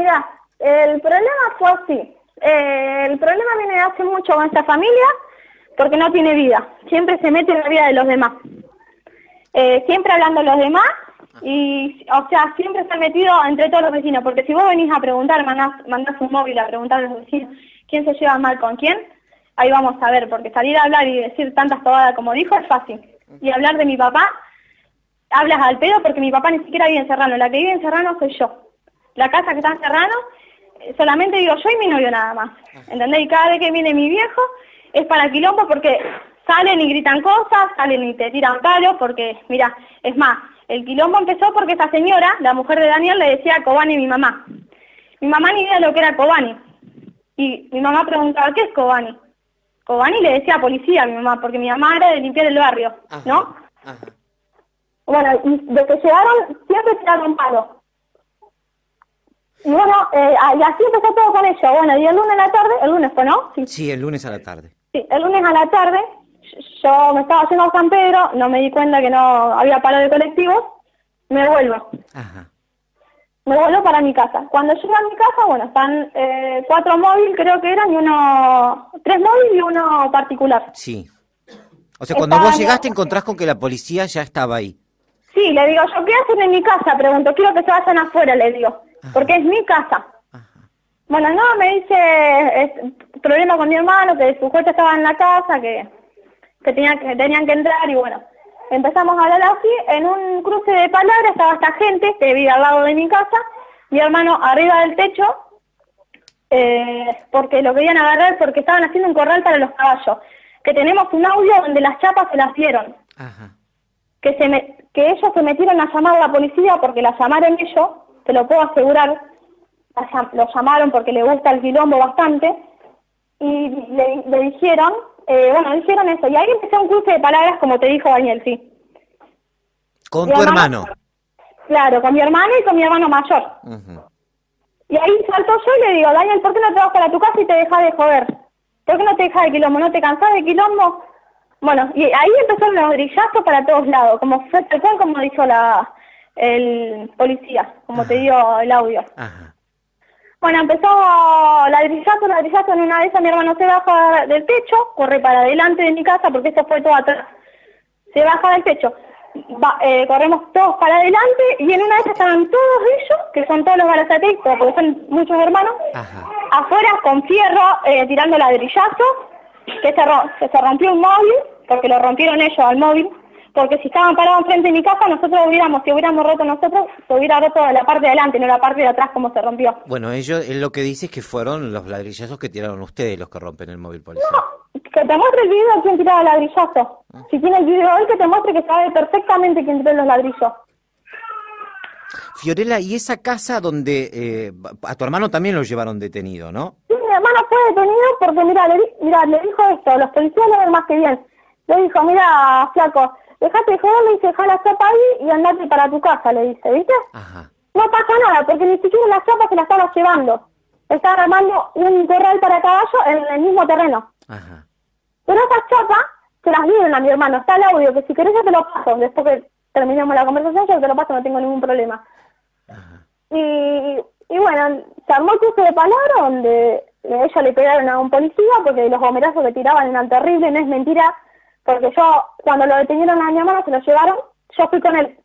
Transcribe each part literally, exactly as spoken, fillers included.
mira, el problema fue así. Eh, el problema viene de hace mucho con esta familia porque no tiene vida. Siempre se mete en la vida de los demás. Eh, siempre hablando de los demás y, o sea, siempre se ha metido entre todos los vecinos. Porque si vos venís a preguntar, mandás, mandás un móvil a preguntar a los vecinos quién se lleva mal con quién, ahí vamos a ver. Porque salir a hablar y decir tantas tobadas como dijo es fácil. Y hablar de mi papá, hablas al pedo porque mi papá ni siquiera vive en Serrano. La que vive en Serrano soy yo. La casa que está en Serrano, solamente digo yo y mi novio nada más. ¿Entendés? Y cada vez que viene mi viejo es para quilombo porque salen y gritan cosas, salen y te tiran palos porque, mira, es más, el quilombo empezó porque esa señora, la mujer de Daniel, le decía a Cobani mi mamá. Mi mamá ni idea de lo que era Cobani. Y mi mamá preguntaba, ¿qué es Cobani? Cobani le decía policía a mi mamá, porque mi mamá era de limpiar el barrio, ¿no? Ajá, ajá. Bueno, y de que llegaron, siempre tiraron palos. Y bueno, eh, y así empezó todo con ello. Bueno, y el lunes a la tarde, el lunes fue, ¿no? Sí, sí, el lunes a la tarde. Sí, el lunes a la tarde, yo me estaba yendo a San Pedro, no me di cuenta que no había paro de colectivos, me vuelvo. Ajá. Me vuelvo para mi casa. Cuando llego a mi casa, bueno, están eh, cuatro móviles, creo que eran, y uno, tres móviles y uno particular. Sí. O sea, cuando Estaba vos llegaste yo- encontrás con que la policía ya estaba ahí. Sí, le digo, ¿yo qué hacen en mi casa? Pregunto, quiero que se vayan afuera, le digo, porque es mi casa. Ajá. Bueno, no, me dice, es problema con mi hermano, que su coche estaba en la casa, que, que, tenía, que tenían que entrar, y bueno, empezamos a hablar así. En un cruce de palabras estaba esta gente que vive al lado de mi casa, mi hermano arriba del techo, eh, porque lo querían agarrar porque estaban haciendo un corral para los caballos, que tenemos un audio donde las chapas se las dieron. Ajá. Que se me, que ellos se metieron a llamar a la policía porque la llamaron ellos, te lo puedo asegurar, la llam- lo llamaron porque le gusta el quilombo bastante, y le, le dijeron, eh, bueno, dijeron eso, y ahí empezó un cruce de palabras como te dijo Daniel, sí. Con Mi tu hermano. Claro, con mi hermano y con mi hermano mayor. Ujú. Y ahí saltó yo y le digo, Daniel, ¿por qué no te vas para tu casa y te dejas de joder? ¿Por qué no te dejas de quilombo? ¿No te cansás de quilombo? Bueno, y ahí empezaron los grillazos para todos lados, como fue tal cual como dijo la el policía, como te dio el audio. Ajá. Bueno, empezó ladrillazo, ladrillazo, en una de esas mi hermano se baja del techo, corre para adelante de mi casa, porque eso fue todo atrás. Se baja del techo, va, eh, corremos todos para adelante, y en una de esas estaban todos ellos, que son todos los barazates, porque son muchos hermanos, Ajá. afuera con fierro, eh, tirando ladrillazo, que se, ro- que se rompió un móvil, porque lo rompieron ellos al móvil, porque si estaban parados enfrente de mi casa, nosotros hubiéramos, si hubiéramos roto nosotros, se hubiera roto la parte de adelante, no la parte de atrás como se rompió. Bueno, ellos, él lo que dice es que fueron los ladrillazos que tiraron ustedes los que rompen el móvil policial. No, que te muestre el video de quién tiraba el ladrillazo. Si tiene el video hoy, que te muestre que sabe perfectamente quién tiró los ladrillos. Fiorella, ¿y esa casa donde eh, a tu hermano también lo llevaron detenido, no? Sí, mi hermano fue detenido porque, mira, le, di- mira, le dijo esto, los policías lo ven más que bien. Le dijo, mira, flaco, dejate de joder, le dice, deja la chapa ahí y andate para tu casa, le dice, ¿viste? Ajá. No pasa nada, porque ni siquiera la chapa se la estaba llevando. Estaban armando un corral para caballo en el mismo terreno. Ajá. Pero esas chapas se las dieron a mi hermano, está el audio, que si querés yo te lo paso, después que terminemos la conversación yo te lo paso, no tengo ningún problema. Ajá. Y, y bueno, se armó el cruce de palabras donde ellos le pegaron a un policía porque los gomerazos que tiraban eran terribles, no es mentira, porque yo, cuando lo detenieron a mi hermano, se lo llevaron, yo fui con él.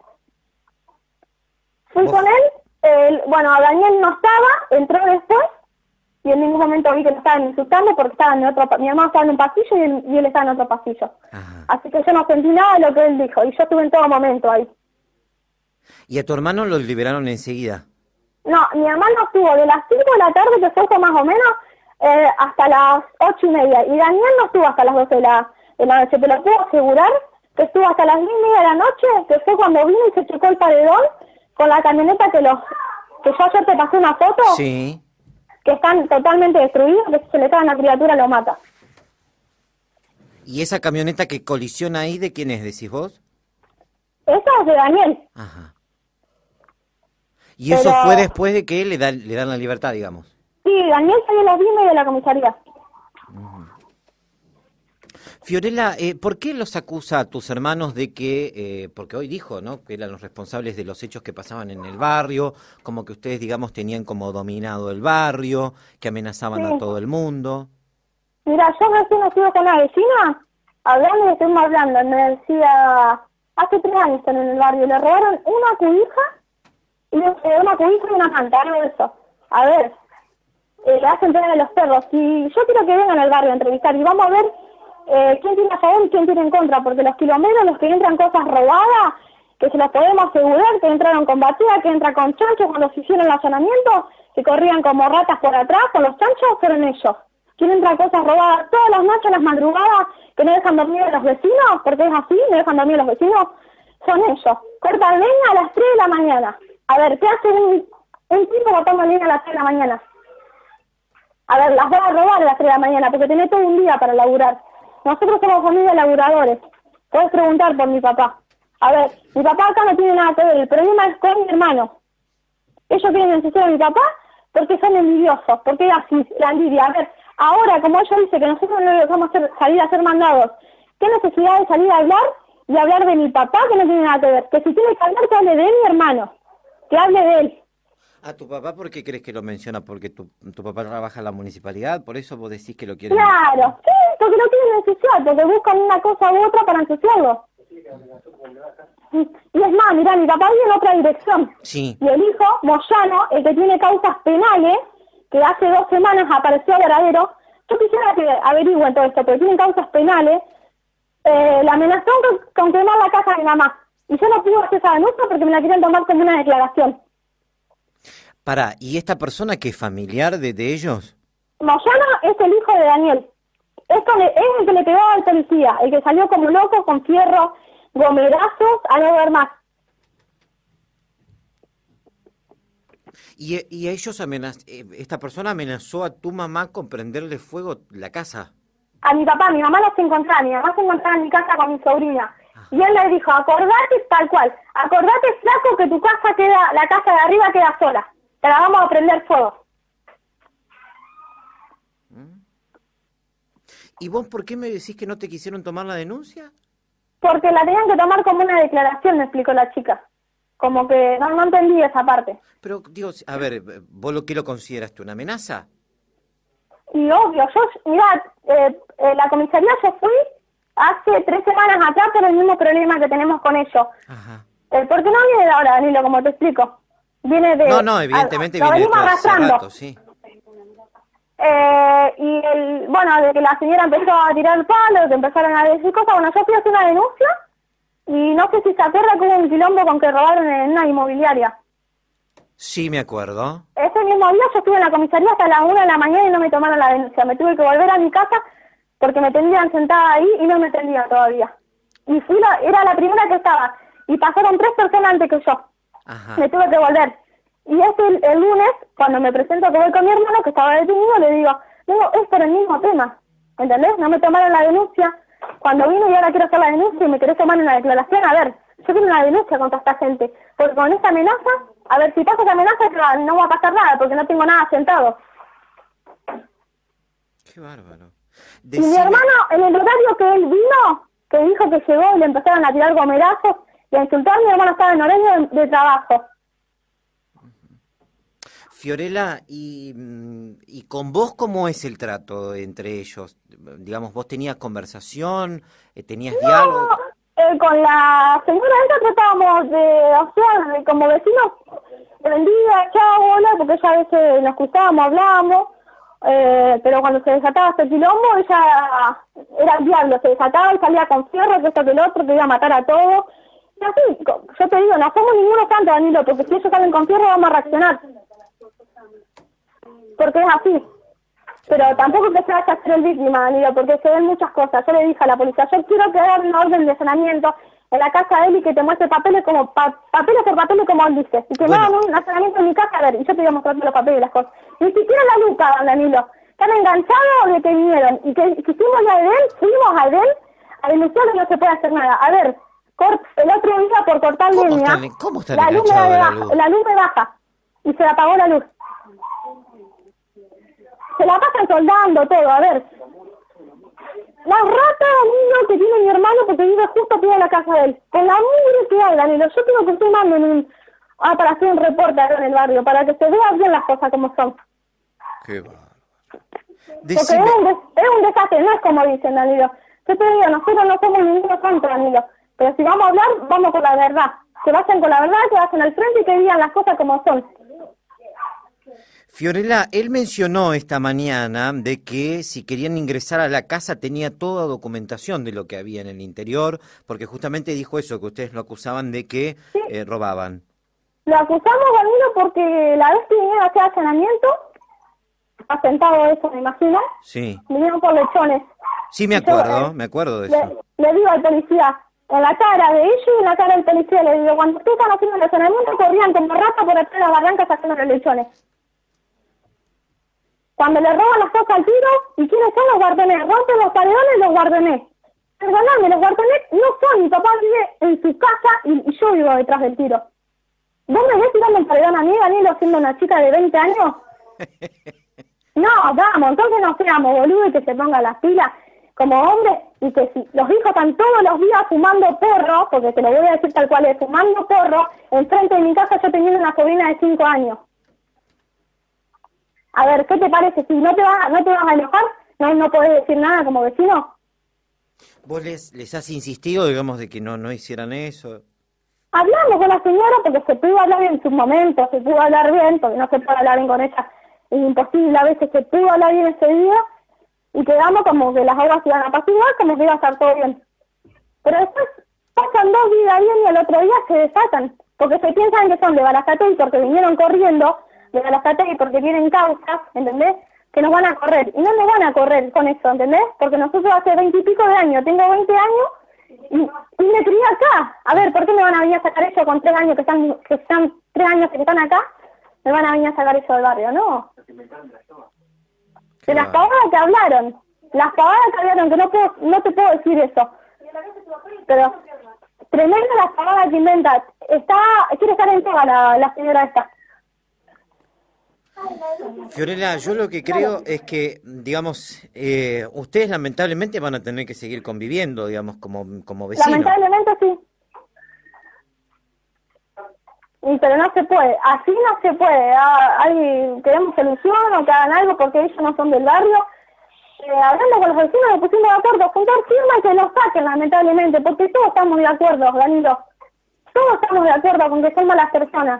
Fui ¿Vos? con él, el, bueno, Daniel no estaba, entró después, y en ningún momento vi que lo estaban insultando porque estaban en otro, pa- mi hermano estaba en un pasillo y él, y él estaba en otro pasillo. Ajá. Así que yo no sentí nada de lo que él dijo, y yo estuve en todo momento ahí. ¿Y a tu hermano lo liberaron enseguida? No, mi hermano estuvo de las cinco de la tarde, que fue más o menos, eh, hasta las ocho y media. Y Daniel no estuvo hasta las doce de la, de la noche. Te lo puedo asegurar que estuvo hasta las diez y media de la noche, que fue cuando vino y se chocó el paredón con la camioneta que los que yo ayer te pasé una foto, Sí. que están totalmente destruidos, que si se le cae una criatura lo mata. ¿Y esa camioneta que colisiona ahí, de quién es, decís vos? Eso es de Daniel. Ajá. Y eso Pero- fue después de que le, da, le dan la libertad, digamos. Sí, Daniel salió a las diez y media de la comisaría. Fiorella, eh, ¿por qué los acusa a tus hermanos de que, eh, porque hoy dijo, ¿no?, que eran los responsables de los hechos que pasaban en el barrio, como que ustedes, digamos, tenían como dominado el barrio, que amenazaban a Sí. todo el mundo? Mira, yo recién estuve con una vecina, hablando y estuvimos hablando, me decía, hace tres años están en el barrio, le robaron una cubija, y eh, una cubija y una manta, algo de eso. A ver, eh, le hacen pena a los perros, y yo quiero que vengan al barrio a entrevistar, y vamos a ver eh, quién tiene a favor y quién tiene en contra, porque los quilomberos, los que entran cosas robadas, que se los podemos asegurar, que entraron con batida, que entran con chanchos cuando se hicieron el allanamiento, que corrían como ratas por atrás con los chanchos, fueron ellos. ¿Quién entra cosas robadas todas las noches, las madrugadas, que no dejan dormir a los vecinos? Porque es así, no dejan dormir a los vecinos. Son ellos. Cortan leña a las tres de la mañana. A ver, ¿qué hace un, un tipo cortando leña a las tres de la mañana? A ver, las van a robar a las tres de la mañana, porque tenés todo un día para laburar. Nosotros somos familia de laburadores. Puedes preguntar por mi papá. A ver, mi papá acá no tiene nada que ver. El problema es con mi hermano. Ellos quieren ensuciar a mi papá porque son envidiosos, porque es así, la envidia. A ver, ahora, como ella dice que nosotros no le vamos a hacer, salir a ser mandados, ¿qué necesidad de salir a hablar y hablar de mi papá que no tiene nada que ver? Que si tiene que hablar, que hable de mi hermano, que hable de él. ¿A tu papá por qué crees que lo menciona? ¿Porque tu, tu papá trabaja en la municipalidad? ¿Por eso vos decís que lo quieren? Claro, sí, porque lo quieren ensuciar, porque buscan una cosa u otra para ensuciarlo. Y, y es más, mirá, mi papá vive en otra dirección. Sí. Y el hijo, Moyano, el que tiene causas penales, que hace dos semanas apareció a Varadero, yo quisiera que averigüen todo esto, pero tienen causas penales, eh, la amenazó con, con quemar la casa de mi mamá. Y yo no pude hacer esa denuncia porque me la quieren tomar como una declaración. Pará, ¿y esta persona que es familiar de, de ellos? Moyano es el hijo de Daniel. Es, con el, es el que le pegó al policía, el que salió como loco con fierro, gomerazos, a no ver más. Y, y ellos amenaz esta persona amenazó a tu mamá con prenderle fuego la casa. A mi papá, mi mamá no se encontraba, mi mamá se encontraba en mi casa con mi sobrina. Ah. Y él le dijo, acordate tal cual, acordate flaco que tu casa queda, la casa de arriba queda sola, te la vamos a prender fuego. ¿Y vos por qué me decís que no te quisieron tomar la denuncia? Porque la tenían que tomar como una declaración, me explicó la chica. Como que no, no entendí esa parte. Pero, digo, a ver, ¿vos lo que lo consideraste una amenaza? Y obvio, yo, mirá, eh, eh, la comisaría yo fui hace tres semanas atrás por el mismo problema que tenemos con ellos. Ajá. Eh, porque no viene de ahora, Danilo, como te explico. Viene de... No, no, evidentemente a, viene de todo arrastrando. hace rato, sí. Eh, y el, bueno, de que la señora empezó a tirar el palo, que empezaron a decir cosas, bueno, yo fui a hacer una denuncia y no sé si se acuerda que hubo un quilombo con que robaron en una inmobiliaria. Sí, me acuerdo. Ese mismo día yo estuve en la comisaría hasta las una de la mañana y no me tomaron la denuncia. Me tuve que volver a mi casa porque me tenían sentada ahí y no me atendían todavía. Y fui la, era la primera que estaba. Y pasaron tres personas antes que yo. Ajá. Me tuve que volver. Y este el, el lunes, cuando me presento que voy con mi hermano, que estaba detenido, le digo, digo, es por el mismo tema. ¿Entendés? No me tomaron la denuncia. Cuando vine y ahora quiero hacer la denuncia y me querés tomar una declaración, a ver, yo quiero una denuncia contra esta gente. Porque con esta amenaza, a ver, si pasa esa amenaza, no va a pasar nada, porque no tengo nada sentado. Qué bárbaro. Decime... Y mi hermano, en el horario que él vino, que dijo que llegó y le empezaron a tirar gomerazos y a insultar, mi hermano estaba en horario de, de trabajo. Fiorella, y, ¿y con vos cómo es el trato entre ellos? Digamos, ¿vos tenías conversación? ¿Tenías no, diálogo? Eh, con la señora esta tratábamos de, o sea, de, como vecinos, buen día, chao, hola, porque ella a veces nos cruzábamos, hablábamos, eh, pero cuando se desataba este quilombo, ella era el diablo, se desataba y salía con fierro, que esto que el otro, que iba a matar a todos. Y así, yo te digo, no somos ninguno tanto, Danilo, porque si ellos salen con fierro vamos a reaccionar. Porque es así. Pero tampoco que se vaya a ser el víctima, Danilo, porque se ven muchas cosas. Yo le dije a la policía, yo quiero que hagan una orden de allanamiento en la casa de él y que te muestre papeles como pa papeles por papeles como él dice. Y que bueno. Me hagan un allanamiento en mi casa, a ver, y yo te voy a mostrar los papeles y las cosas. Ni siquiera la Luca, Danilo. Están enganchados de que vinieron. Y que, que fuimos a Edén, fuimos a Edén a denunciar que no se puede hacer nada. A ver, el otro día por cortar leña, ¿cómo está la luz me la baja, la luz me baja y se apagó la luz. Se la pasan soldando todo, a ver. La rata, Danilo, que tiene mi hermano porque vive justo pie de la casa de él. Con la mugre que hay, Danilo. Yo tengo que sumarme en un... Ah, para hacer un reporte acá en el barrio, para que se vean bien las cosas como son. Qué bárbaro. Porque es un, des es un desastre, no es como dicen, Danilo. Yo te digo, nosotros no somos ninguno santo, Danilo. Pero si vamos a hablar, vamos con la verdad. Que vayan con la verdad, que vayan al frente y que digan las cosas como son. Fiorella, él mencionó esta mañana de que si querían ingresar a la casa tenía toda documentación de lo que había en el interior, porque justamente dijo eso, que ustedes lo acusaban de que sí. eh, robaban. Lo acusamos, Danilo, porque la vez que vinieron a hacer allanamiento, asentado eso, me imagino, sí. vinieron por lechones. Sí, me acuerdo, yo, eh, me acuerdo de le, eso. Le digo al policía, en la cara de ellos y en la cara del policía, le digo, cuando ustedes están haciendo el allanamiento, corrían como ratas por detrás de las barrancas sacando los lechones. Cuando le roban las cosas al tiro, ¿y quiénes son los guardones? Rompen los paredones los guardones. Perdóname, los guardones no son, mi papá vive en su casa y, y yo vivo detrás del tiro. ¿Vos me ves tirando un paredón a mí, Danilo, siendo una chica de veinte años? No, vamos, entonces no seamos boludo y que se ponga las pilas como hombre y que si los hijos están todos los días fumando porro, porque te lo voy a decir tal cual es, fumando porro, enfrente de mi casa yo teniendo una sobrina de cinco años. A ver, ¿qué te parece? Si no te vas, no te vas a enojar, no, no podés decir nada como vecino. ¿Vos les, les has insistido, digamos, de que no, no hicieran eso? Hablamos con la señora porque se pudo hablar en sus momentos, se pudo hablar bien, porque no se puede hablar bien con ella, es imposible, a veces se pudo hablar bien ese día, y quedamos como que las aguas iban a apaciguar, como que iba a estar todo bien. Pero después pasan dos días bien y al otro día se desatan, porque se piensan que son de Balazategui porque vinieron corriendo, de Balazategui porque tienen causas, ¿entendés? Que nos van a correr, y no nos van a correr con eso, ¿entendés? Porque nosotros hace veintipico de años, tengo veinte años, y, y me crié acá. A ver, ¿por qué me van a venir a sacar eso con tres años que están, que están tres años que están acá? Me van a venir a sacar eso del barrio, ¿no? De las pavadas que hablaron, las pavadas que hablaron, que no puedo, no te puedo decir eso. Pero, tremenda las pavadas que inventa. Está, quiere estar en toda la, la señora esta. Fiorella, yo lo que creo es que, digamos, eh, ustedes lamentablemente van a tener que seguir conviviendo, digamos, como, como vecinos. Lamentablemente sí. Y, pero no se puede, así no se puede. Ah, hay, queremos solución o que hagan algo porque ellos no son del barrio. Eh, hablando con los vecinos nos pusimos de acuerdo, juntar firma y que nos saquen lamentablemente, porque todos estamos de acuerdo, Danilo. Todos estamos de acuerdo con que son malas personas.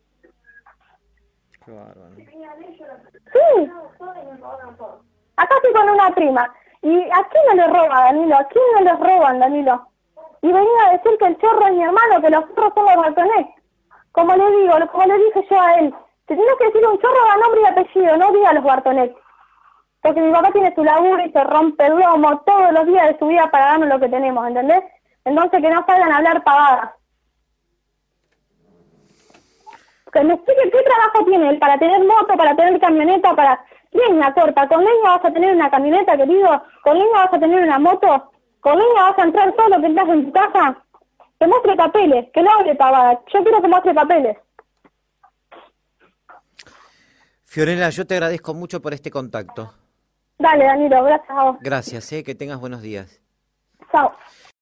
Qué bárbaro. Sí. Acá estoy con una prima. ¿Y a quién no le roba, Danilo? ¿A quién no les roban, Danilo? Y venía a decir que el chorro es mi hermano, que los chorros son los ratones. Como le digo, como le dije yo a él, te tienes que decir un chorro da nombre y apellido, no diga los Bartonet. Porque mi papá tiene su laburo y se rompe el lomo todos los días de su vida para darnos lo que tenemos, ¿entendés? Entonces que no salgan a hablar pavadas. Que me explique qué trabajo tiene él para tener moto, para tener camioneta, para... Leña corta, con leña vas a tener una camioneta, querido, con leña vas a tener una moto, con leña vas a entrar todo lo que entras en tu casa. Que muestre papeles, que no hable pavadas. Yo quiero que muestre papeles. Fiorella, yo te agradezco mucho por este contacto. Dale, Danilo, gracias a vos. Gracias, eh, que tengas buenos días. Chao.